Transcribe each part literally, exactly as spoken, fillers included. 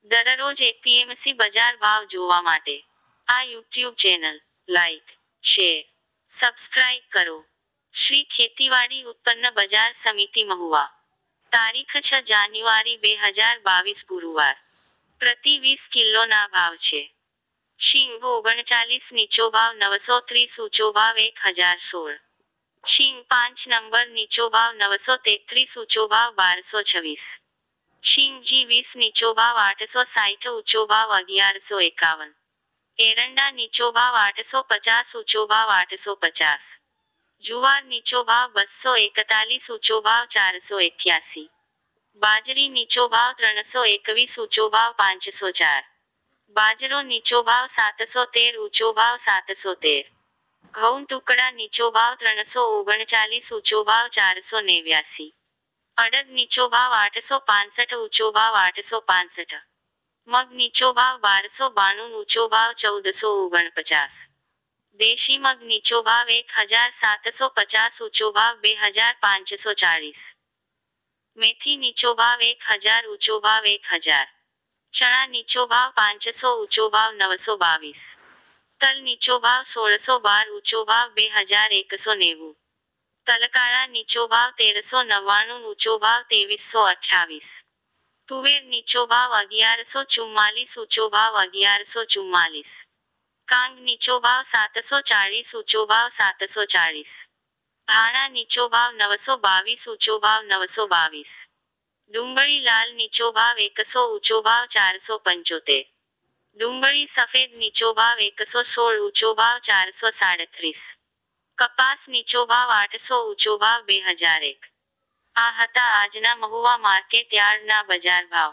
દરરોજ એપીએમસી બજાર ભાવ જોવા માટે આ YouTube channel like, share, subscribe કરો. શ્રી ખેતીવાડી ઉત્પન્ન બજાર સમિતિ મહુવા. તારીખ છ જાન્યુઆરી બે હજાર બાવીસ ગુરુવાર. પ્રતિ વીસ કિલોના ભાવ છે. શીંગ ઓગણચાલીસ નીચો ભાવ નવસો ત્રીસ ઊંચો ભાવ એક હજાર સોળ. શીંગ પાંચ નંબર નીચો ભાવ નવસો તેત્રીસ ઊંચો ભાવ બારસો છવ્વીસ. શીંગ જી વીસ નીચો ભાવ આઠસો સાઠ ઊંચો ભાવ અગિયારસો એકાવન. એરંડા નીચો ભાવ આઠસો પચાસ ઊંચો ભાવ આઠસો પચાસ. જુવાર નીચો ભાવ બસો એકતાલીસ ઊંચો ભાવ ચારસો એક્યાસી. બાજરી નીચો ભાવ ત્રણસો એકવીસ ઊંચો ભાવ પાંચસો ચાર. બાજરો નીચો ભાવ સાતસો તેર ઊંચો ભાવ સાતસો તેર. ઘઉં ટુકડા નીચો ભાવ ત્રણસો ઓગણચાલીસ ઊંચો ભાવ ચારસો નેવ્યાસી. અડદ નીચો ભાવ આઠસો પાસઠ ઊંચો ભાવ આઠસો પાસઠ. મગ નીચો ભાવ બારસો બાણું ઊંચો ભાવ ચૌદસો ઓગણપચાસ. દેશી મગ નીચો ભાવ એક હજાર સાતસો પચાસ ઊંચો ભાવ બે હજાર પાંચસો ચાળીસ. મેથી નીચો ભાવ એક હજાર ઊંચો ભાવ એક હજાર. ચણા નીચો ભાવ પાંચસો ઊંચો ભાવ નવસો બાવીસ. તલ નીચો ભાવ સોળસો બાર ઊંચો ભાવ બે હજાર એકસો નેવું. તલકાળા નીચો ભાવ તેરસો નવ્વાણું ઊંચો ભાવ ત્રેવીસો અઠ્ઠાવીસ. તુવેર નીચો ભાવ અગિયારસો ચુમ્માલીસ ઊંચો ભાવ અગિયારસો ચુમ્માલીસ. કાંગ નીચો ભાવ સાતસો ચાળીસ ઊંચો ભાવ સાતસો ચાળીસ. ધાણા નીચો ભાવ નવસો બાવીસ ઊંચો ભાવ નવસો બાવીસ. ડુંગળી લાલ નીચો ભાવ એકસો ઊંચો ભાવ ચારસો પંચોતેર. ડુંગળી સફેદ નીચો ભાવ એકસો સોળ ઊંચો ભાવ ચારસો સાડત્રીસ. કપાસ નીચો ભાવ આઠસો ઊંચો ભાવ બે હજાર એક. આ હતા આજના મહુવા માર્કેટ યાર્ડના બજાર ભાવ.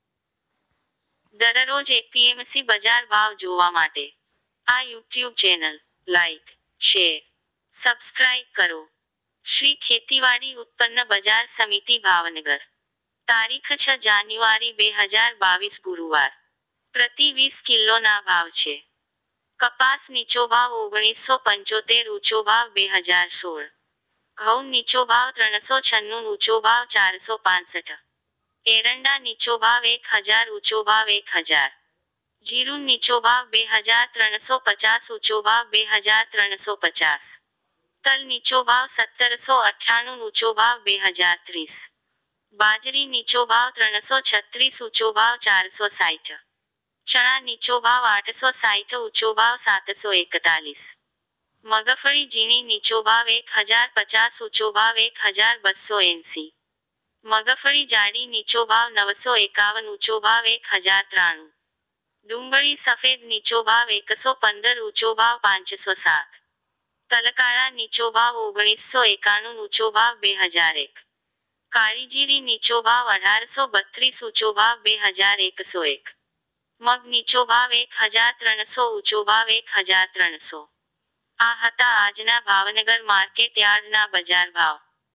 દરરોજ એપીએમસી બજાર ભાવ જોવા માટે આ YouTube channel like, share, subscribe કરો. શ્રી ખેતીવાડી ઉત્પન્ન બજાર સમિતિ ભાવનગર. તારીખ છ જાન્યુઆરી બે હજાર બાવીસ ગુરુવાર. પ્રતિ વીસ કિલોના ભાવ છે. કપાસ નીચો ભાવ ઓગણીસો પંચોતેર ઊંચો ભાવ બે હજાર સોળ. ઘઉં નીચો ભાવ ત્રણસો છન્નું ઊંચો ભાવ ચારસો પાસઠ. એરંડા નીચો ભાવ એક હજાર ઊંચો ભાવ એક હજાર. જીરું નીચો ભાવ બે હજાર ત્રણસો પચાસ ઊંચો ભાવ બે હજાર ત્રણસો પચાસ. તલ નીચો ભાવ સત્તરસો અઠ્ઠાણું ઊંચો ભાવ બે હજાર ત્રીસ. બાજરી નીચો ભાવ ત્રણસો છત્રીસ ઊંચો ભાવ ચારસો સાઠ. ચણા નીચો ભાવ આઠસો સાઠ ઊંચો ભાવ સાતસો એકતાલીસ. મગફળી ઝીણી નીચો ભાવ એક હજાર પચાસ ઊંચો ભાવ એક હજાર બસો એંસી. મગફળી જાડી નીચો ભાવ નવસો એકાવન ઊંચો ભાવ એક હજાર ત્રાણું. ડુંગળી સફેદ નીચો ભાવ એકસો પંદર ઊંચો ભાવ પાંચસો સાત. તલકાળા નીચો ભાવ ઓગણીસો એકાણું ઊંચો ભાવ બે હજાર એક. કાળી જીરી નીચો ભાવ અઢારસો બત્રીસ ઊંચો ભાવ બે હજાર એકસો એક. મગ નીચો ભાવ એક હજાર ત્રણસો ઊંચો ભાવ એક હજાર ત્રણસો. આ હતા આજના ભાવનગર માર્કેટ યાર્ડના બજાર ભાવ.